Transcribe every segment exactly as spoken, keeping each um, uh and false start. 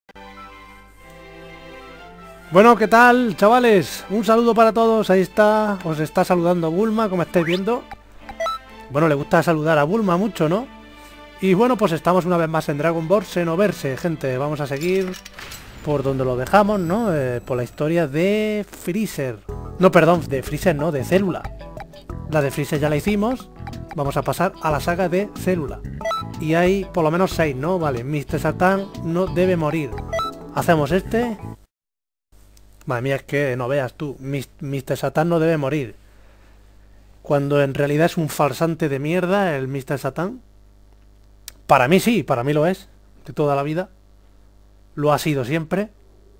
Bueno, ¿qué tal, chavales? Un saludo para todos, ahí está, os está saludando Bulma, como estáis viendo. Bueno, le gusta saludar a Bulma mucho, ¿no? Y bueno, pues estamos una vez más en Dragon Ball Xenoverse, gente. Vamos a seguir por donde lo dejamos, ¿no? Eh, por la historia de Freezer. No, perdón, de Freezer no, de Célula. La de Freezer ya la hicimos. Vamos a pasar a la saga de Célula. Y hay por lo menos seis, ¿no? Vale, mister Satan no debe morir. Hacemos este... Madre mía, es que no veas tú, mister Satan no debe morir. Cuando en realidad es un farsante de mierda el mister Satan. Para mí sí, para mí lo es. De toda la vida. Lo ha sido siempre.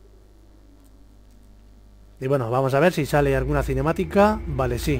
Y bueno, vamos a ver si sale alguna cinemática. Vale, sí.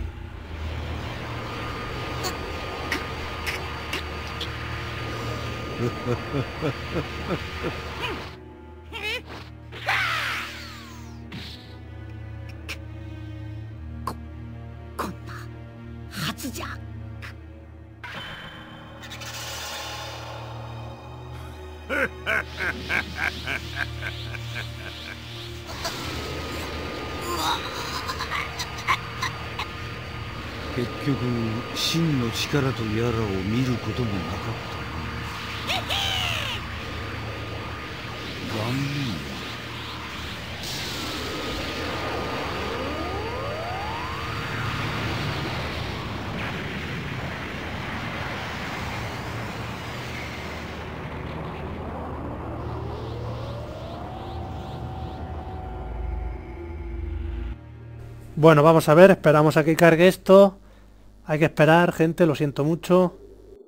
Bueno, vamos a ver, esperamos a que cargue esto. Hay que esperar, gente, lo siento mucho.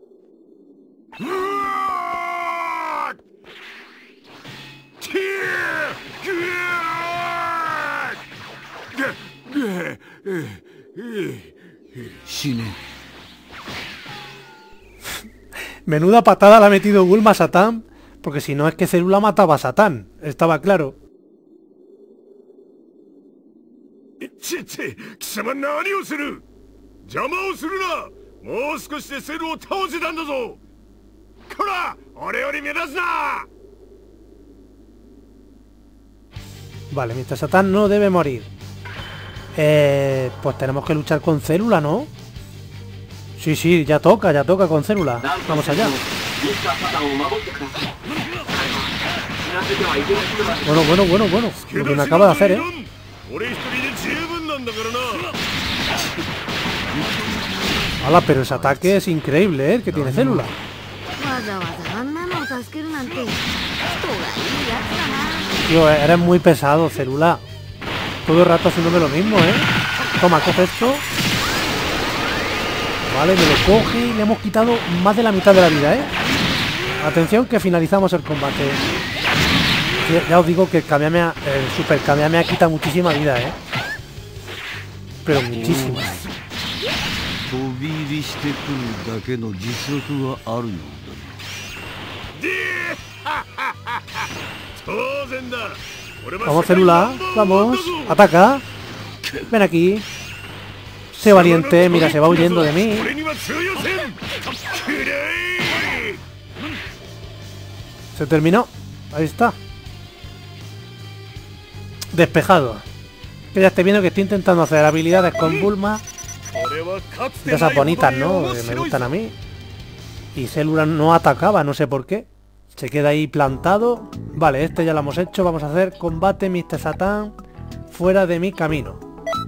Menuda patada le ha metido Bulma a Satán, porque si no es que Célula mataba a Satán, estaba claro. Vale, mister Satan no debe morir. Eh, pues tenemos que luchar con Célula, ¿no? Sí, sí, ya toca, ya toca con Célula. Vamos allá. Bueno, bueno, bueno, bueno. Lo que me acaba de hacer, ¿eh? Hala, pero ese ataque es increíble, ¿eh? El que tiene Célula. Tío, eres muy pesado, Célula. Todo el rato haciéndome lo mismo, ¿eh? Toma, coge esto. Vale, me lo coge y le hemos quitado más de la mitad de la vida, ¿eh? Atención que finalizamos el combate. Ya os digo que el, Kamehameha, el Super Kamehameha quita muchísima vida, ¿eh? Pero muchísima. Vamos, Célula, vamos, ataca. Ven aquí. Sé valiente, mira, se va huyendo de mí. Se terminó. Ahí está. Despejado. Que ya estoy viendo que estoy intentando hacer habilidades con Bulma. De esas bonitas, ¿no? Que me gustan a mí. Y Célula no atacaba, no sé por qué. Se queda ahí plantado. Vale, este ya lo hemos hecho. Vamos a hacer combate mister Satan fuera de mi camino.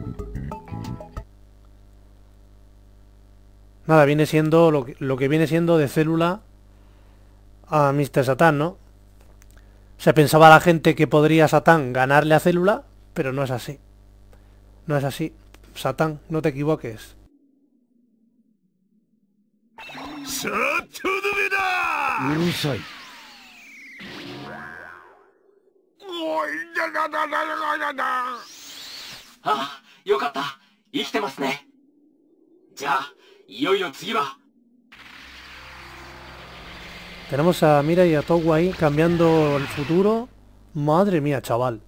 Nada, viene siendo lo que, lo que viene siendo de Célula a mister Satan, ¿no? Se pensaba la gente que podría Satán ganarle a Célula, pero no es así. No es así. Satán, no te equivoques. Ah, yokata. Ikitemasu ne. Ya, iyoiyo tsugi wa. Tenemos a Mira y a Towa ahí cambiando el futuro. Madre mía, chaval.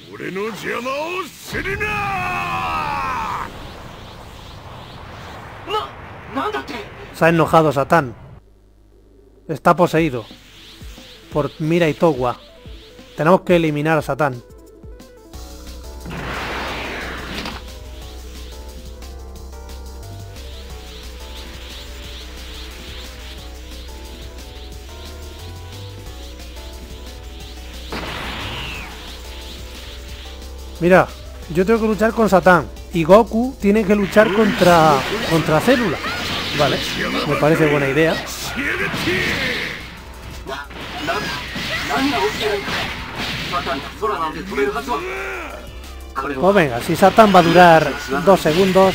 Se ha enojado Satán. Está poseído por Mira y Towa. Tenemos que eliminar a Satán. Mira, yo tengo que luchar con Satán y Goku tiene que luchar contra contra Célula. Vale, me parece buena idea. Pues venga, si Satán va a durar dos segundos.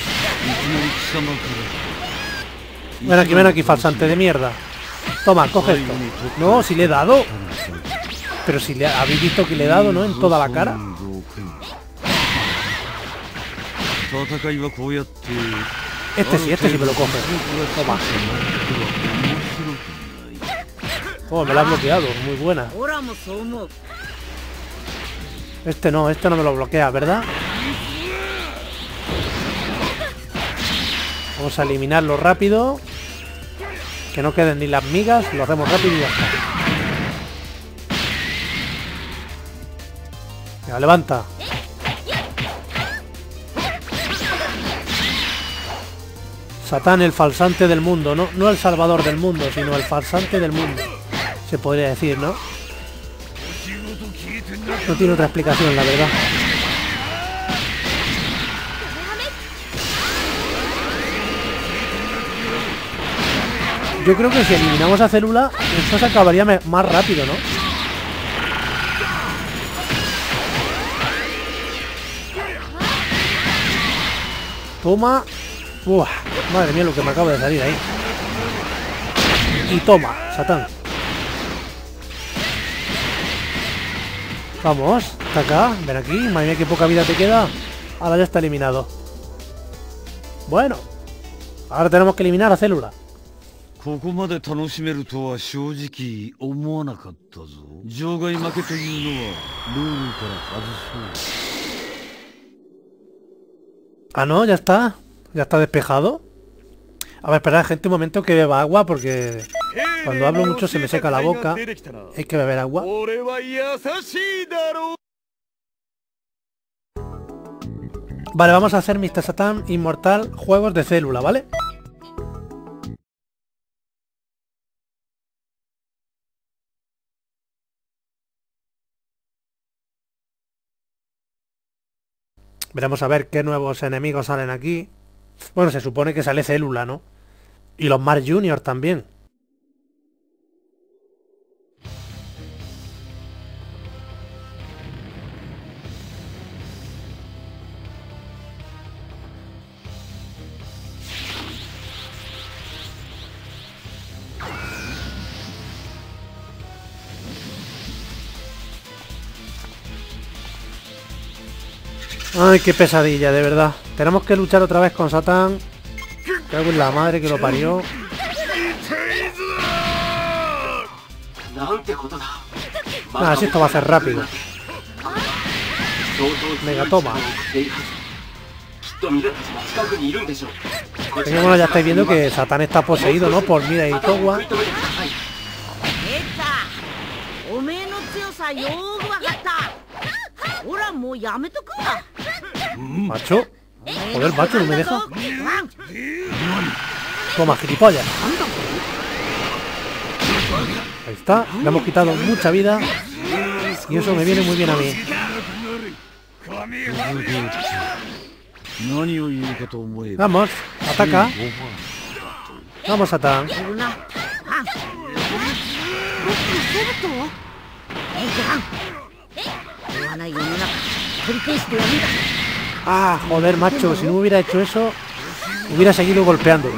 Ven aquí, ven aquí, falsante de mierda. Toma, coge esto. No, si le he dado. Pero si le habéis visto que le he dado, ¿no? En toda la cara. Este sí, este sí me lo coge. Toma. Oh, me lo ha bloqueado. Muy buena. Este no, este no me lo bloquea, ¿verdad? Vamos a eliminarlo rápido. Que no queden ni las migas. Lo hacemos rápido y ya está. Venga, levanta. Satán, el falsante del mundo, no, no el salvador del mundo, sino el falsante del mundo, se podría decir, ¿no? No tiene otra explicación, la verdad. Yo creo que si eliminamos a Célula, esto se acabaría más rápido, ¿no? Toma. Uah, madre mía lo que me acaba de salir ahí. Y toma, Satán. Vamos, está acá, ven aquí. Madre mía, qué poca vida te queda. Ahora ya está eliminado. Bueno, ahora tenemos que eliminar a Célula. Ah, no, ya está. Ya está despejado. A ver, esperad, gente, un momento que beba agua porque cuando hablo mucho se me seca la boca. Hay que beber agua. Vale, vamos a hacer mister Satan Inmortal Juegos de Célula, ¿vale? Veremos a ver qué nuevos enemigos salen aquí. Bueno, se supone que sale Célula, ¿no? Y los Mars Junior también. Ay, qué pesadilla, de verdad. Tenemos que luchar otra vez con Satán. Cago en la madre que lo parió. Nada, si esto va a ser rápido. Venga, toma. Pero bueno, ya estáis viendo que Satán está poseído, ¿no? Por Mira y Towa. Macho. Joder, macho, no me deja. Toma, gilipollas. Ahí está. Le hemos quitado mucha vida. Y eso me viene muy bien a mí. Vamos, ataca. Vamos, Satán. Ah, joder, macho, si no hubiera hecho eso, hubiera seguido golpeándolo.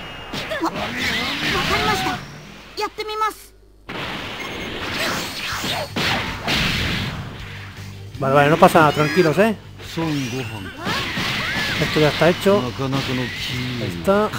Vale, vale, no pasa nada, tranquilos, ¿eh? Esto ya está hecho. Ahí está.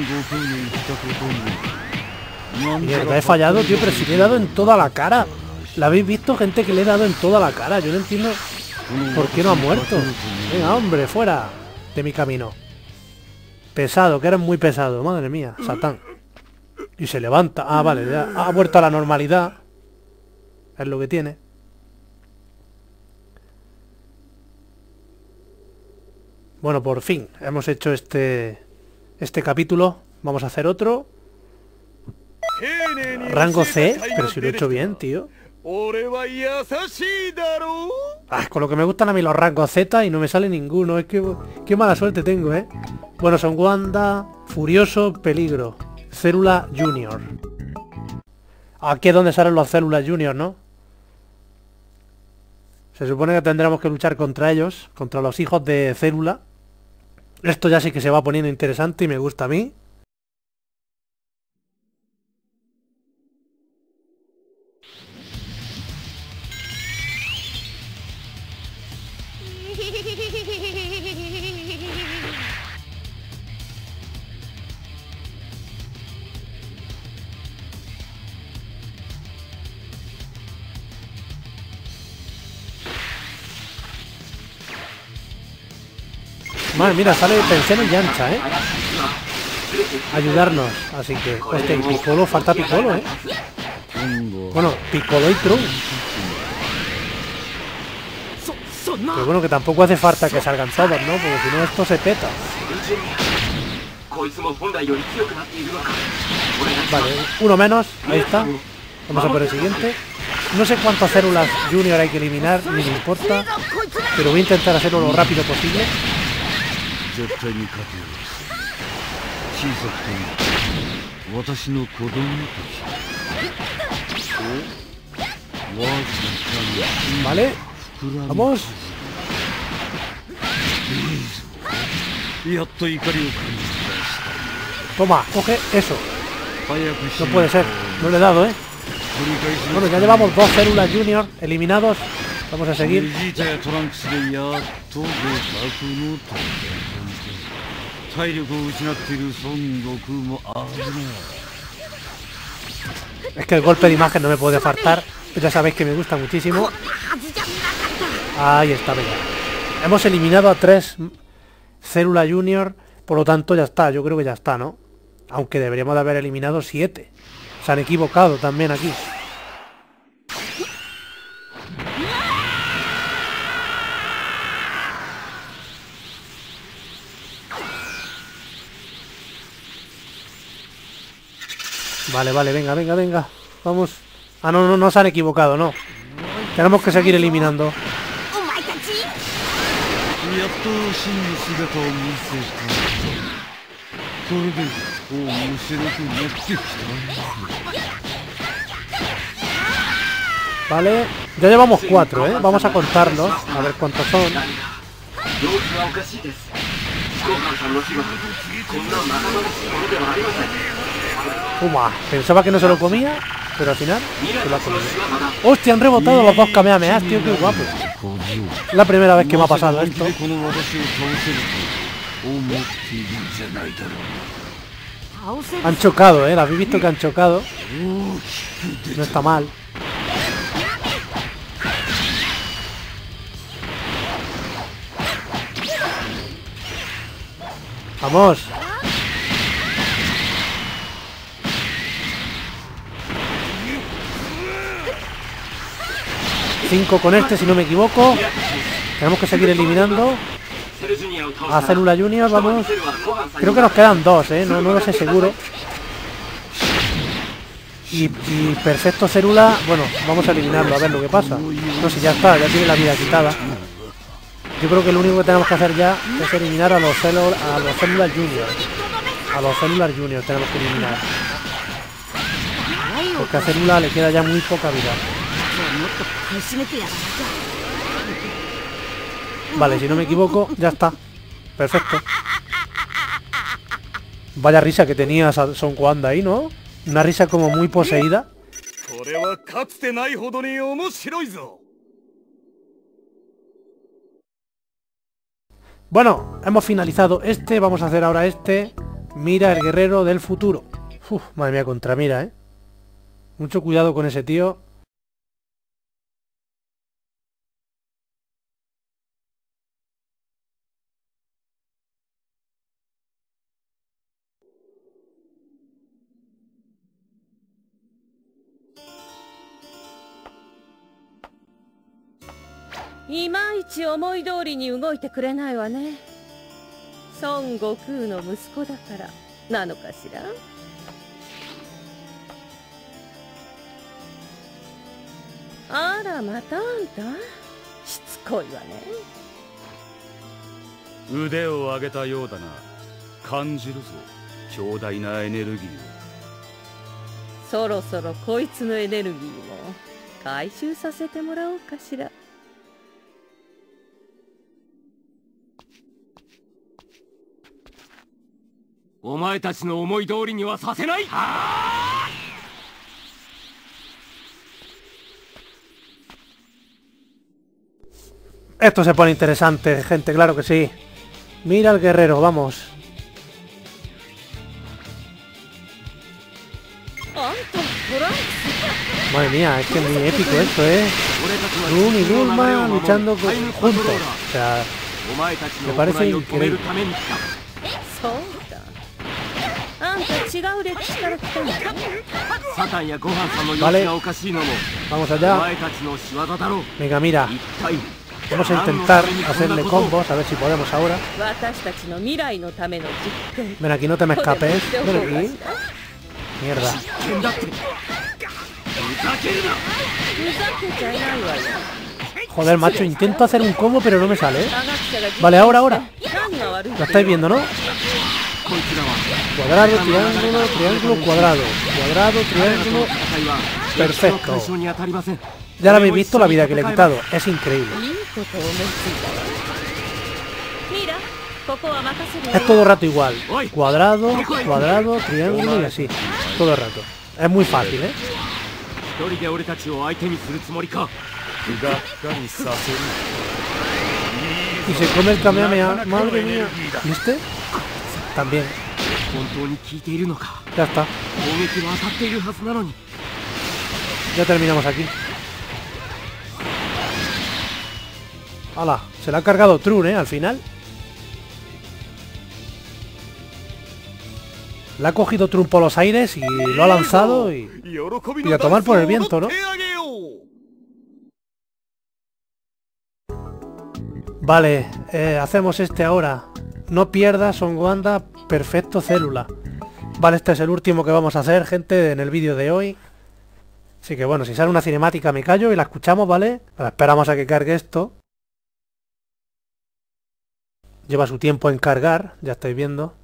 Mierda, he fallado, tío, pero si le he dado en toda la cara. ¿La habéis visto? Gente que le he dado en toda la cara. Yo no entiendo por qué no ha muerto. Venga, hombre, fuera de mi camino. Pesado, que eres muy pesado. Madre mía, Satán. Y se levanta. Ah, vale, ya ha vuelto a la normalidad. Es lo que tiene. Bueno, por fin hemos hecho este este capítulo. Vamos a hacer otro. Rango C, pero si lo he hecho bien, tío. Ah, con lo que me gustan a mí los rangos Z y no me sale ninguno. Es que qué mala suerte tengo, ¿eh? Bueno, son Wanda, Furioso, Peligro, Célula Junior. Aquí es donde salen los Células Junior, ¿no? Se supone que tendremos que luchar contra ellos, contra los hijos de Célula. Esto ya sí que se va poniendo interesante y me gusta a mí. Madre, mira, sale Penseno y Yancha, ¿eh? Ayudarnos, así que... Hostia, y Piccolo, falta Piccolo, ¿eh? Bueno, Piccolo y Trunks. Pero bueno, que tampoco hace falta que salgan todos, ¿no? Porque si no esto se peta. Vale, uno menos, ahí está. Vamos a por el siguiente. No sé cuántas células Junior hay que eliminar, ni me importa. Pero voy a intentar hacerlo lo rápido posible. Vale, vamos. Toma, coge eso. No puede ser, no le he dado, ¿eh? Bueno, ya llevamos dos células Junior eliminados. Vamos a seguir. Es que el golpe de imagen no me puede faltar. Ya sabéis que me gusta muchísimo. Ahí está, venga. Hemos eliminado a tres células Junior. Por lo tanto ya está, yo creo que ya está, ¿no? Aunque deberíamos de haber eliminado siete. Se han equivocado también aquí. Vale, vale, venga, venga, venga. Vamos. Ah, no, no, no se han equivocado, no. Tenemos que seguir eliminando. Vale, ya llevamos cuatro, ¿eh? Vamos a contarlos, a ver cuántos son. Toma, pensaba que no se lo comía, pero al final se lo ha comido. ¡Hostia! Han rebotado los dos Kamehamehas, tío, qué guapo. La primera vez que me ha pasado esto. Han chocado, ¿eh? ¿La habéis visto que han chocado? No está mal. ¡Vamos! Cinco con este, si no me equivoco. Tenemos que seguir eliminando a Célula Junior, vamos. Creo que nos quedan dos, ¿eh? No, no lo sé seguro. Y, y Perfecto Célula, bueno, vamos a eliminarlo, a ver lo que pasa. No sé, ya está, ya tiene la vida quitada. Yo creo que lo único que tenemos que hacer ya es eliminar a los Células, a los Células Junior. A los Células Junior tenemos que eliminar. Porque a Célula le queda ya muy poca vida. Vale, si no me equivoco, ya está. Perfecto. Vaya risa que tenía Son Wanda ahí, ¿no? Una risa como muy poseída. Bueno, hemos finalizado este. Vamos a hacer ahora este. Mira, el guerrero del futuro. Uf, madre mía, contra Mira, ¿eh? Mucho cuidado con ese tío. いまいち思い通りに動いてくれないわね。孫悟空の息子だからなのかしら。あら、またあんたしつこいわね。 腕を上げたようだな。感じるぞ、強大なエネルギーを。 そろそろこいつのエネルギーも回収させてもらおうかしら。 お前たちの思い通りにはさせない。 Esto se pone interesante, gente, claro que sí. Mira al guerrero, vamos. Madre mía, es que es muy épico esto, ¿eh? Run y Bulma luchando juntos. O sea, me parece increíble. Vale, vamos allá. Venga, mira. Vamos a intentar hacerle combos, a ver si podemos ahora. Ven aquí, no te me escapes. Ven aquí. Mierda. Joder, macho, intento hacer un combo pero no me sale, ¿eh? Vale, ahora, ahora. Lo estáis viendo, ¿no? Cuadrado, triángulo, triángulo, cuadrado. Cuadrado, triángulo. Perfecto. Ya lo habéis visto la vida que le he quitado. Es increíble. Es todo el rato igual. Cuadrado, cuadrado, triángulo y así. Todo el rato. Es muy fácil, ¿eh? Y se come el Kamehameha. Madre mía. ¿Viste? También. Ya está. Ya terminamos aquí. ¡Hala! Se la ha cargado Trun, ¿eh? Al final. La ha cogido Trun por los aires y lo ha lanzado y, y a tomar por el viento, ¿no? Vale, eh, hacemos este ahora. No pierdas, Son Goanda, perfecto célula. Vale, este es el último que vamos a hacer, gente, en el vídeo de hoy. Así que bueno, si sale una cinemática me callo y la escuchamos, ¿vale? Ahora esperamos a que cargue esto. Lleva su tiempo en cargar, ya estáis viendo.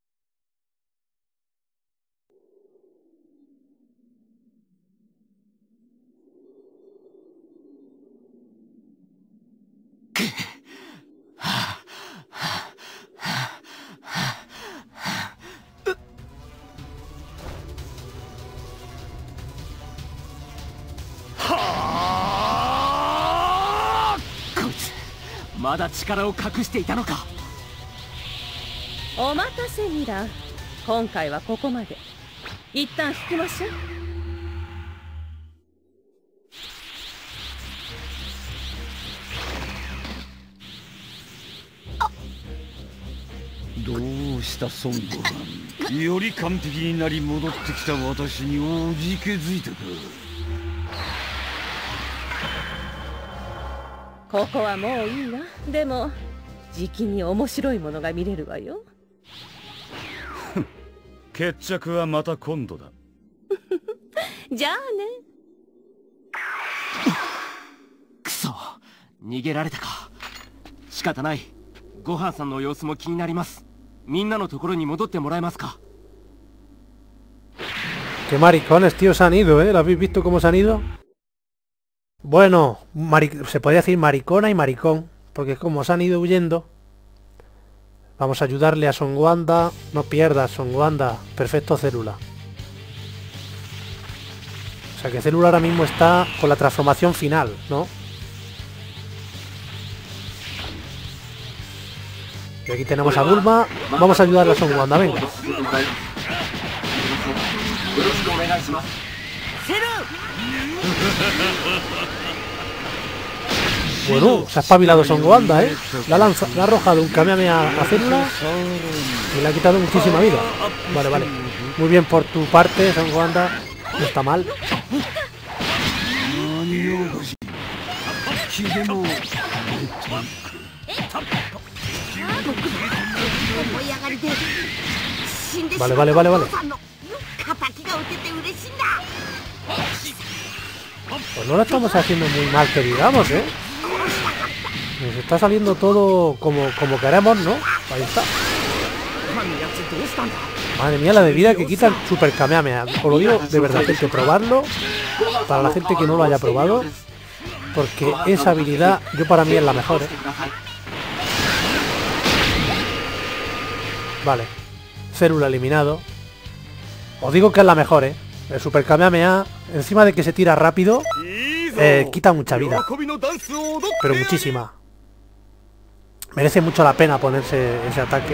O matase, Mira. 今回はここまで。一旦引きましょう。 どうした孫悟飯。より完璧になり戻ってきた私におじけづいたか。 ここはもういいわ。でもじきに面白いものが見れるわよ。 決着はまた今度だ。 じゃあね。 くそ、逃げられたか。仕方ない。ごはんさんの様子も気になります。みんなのところに戻ってもらえますか。 Qué maricones, tío, se han ido, ¿eh? ¿Lo habéis visto cómo se han ido? Bueno, se podría decir maricona y maricón, porque como se han ido huyendo, vamos a ayudarle a Son Goanda. No pierdas, Son Goanda, perfecto célula. O sea que Célula ahora mismo está con la transformación final, ¿no? Y aquí tenemos a Bulma. Vamos a ayudarle a Son Goanda, venga. Bueno, se ha espabilado Son Goanda, ¿eh? Le ha, lanza, le ha arrojado un Kamehameha a Célula y le ha quitado muchísima vida. Vale, vale. Muy bien por tu parte, Son Goanda. No está mal. Vale, vale, vale, vale. Pues no lo estamos haciendo muy mal, que digamos, ¿eh? Nos está saliendo todo como, como queremos, ¿no? Ahí está. Madre mía, la de vida que quita el Super Kamehameha. Os lo digo de verdad, hay que probarlo. Para la gente que no lo haya probado. Porque esa habilidad, yo para mí es la mejor, ¿eh? Vale. Célula eliminado. Os digo que es la mejor, ¿eh? El Super Kamehameha, encima de que se tira rápido, eh, quita mucha vida. Pero muchísima. Merece mucho la pena ponerse ese ataque.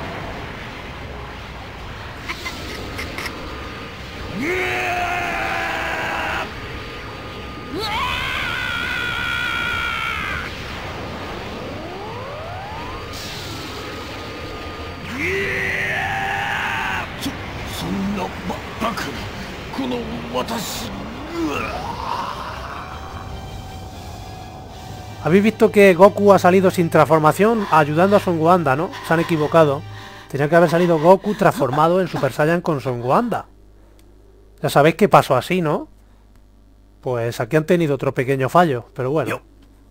Habéis visto que Goku ha salido sin transformación ayudando a Son Gohan, ¿no? Se han equivocado. Tenía que haber salido Goku transformado en Super Saiyan con Son Gohan. Ya sabéis que pasó así, ¿no? Pues aquí han tenido otro pequeño fallo, pero bueno.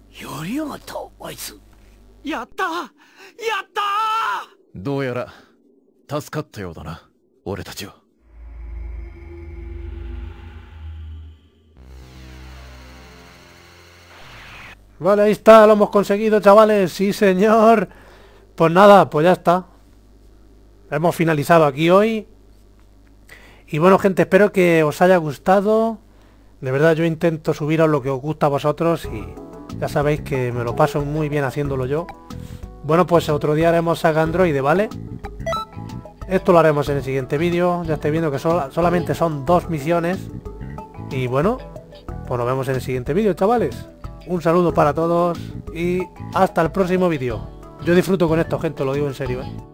Vale, ahí está, lo hemos conseguido, chavales. Sí, señor. Pues nada, pues ya está. Hemos finalizado aquí hoy. Y bueno, gente, espero que os haya gustado. De verdad, yo intento subiros lo que os gusta a vosotros. Y ya sabéis que me lo paso muy bien haciéndolo yo. Bueno, pues otro día haremos Saga Android, ¿vale? Esto lo haremos en el siguiente vídeo. Ya estáis viendo que sol solamente son dos misiones. Y bueno, pues nos vemos en el siguiente vídeo, chavales. Un saludo para todos y hasta el próximo vídeo. Yo disfruto con esto, gente, lo digo en serio, ¿eh?